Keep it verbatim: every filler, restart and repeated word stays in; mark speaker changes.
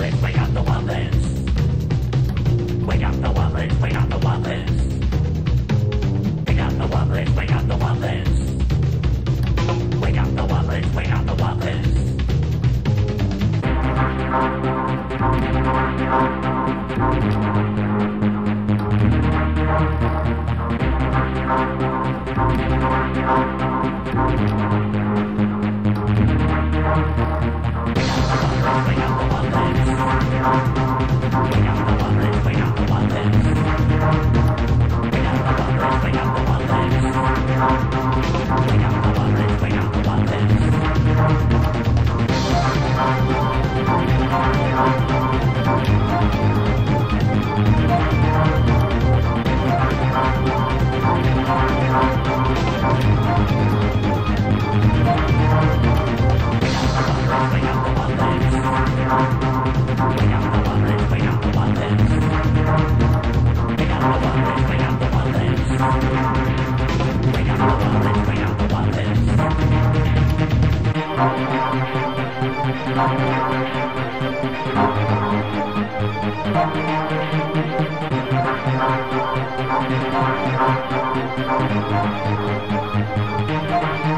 Speaker 1: Wublins, wake up the Wublins. Wake up the Wublins, wake up the Wublins. Wake up the Wublins, wake up the Wublins. Wake up the Wublins, wake up the Wublins. Thank you.